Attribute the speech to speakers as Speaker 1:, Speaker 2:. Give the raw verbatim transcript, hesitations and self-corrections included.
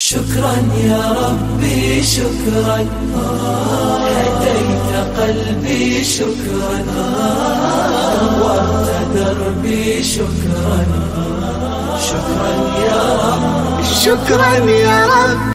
Speaker 1: شكرا يا ربي شكرا، هديت قلبي شكرا، نورت دربي شكرا. شكرا يا رب،
Speaker 2: شكرا يا رب.